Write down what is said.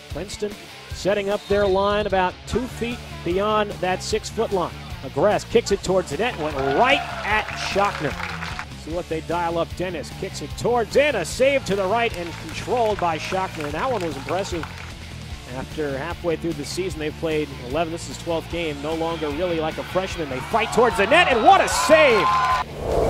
Princeton setting up their line about 2 feet beyond that 6-foot line. Aggress kicks it towards the net, went right at Schachner. See what they dial up. Dennis kicks it towards in, a save to the right and controlled by Schachner. And that one was impressive. After halfway through the season, they've played 11. This is 12th game. No longer really like a freshman. They fight towards the net, and what a save!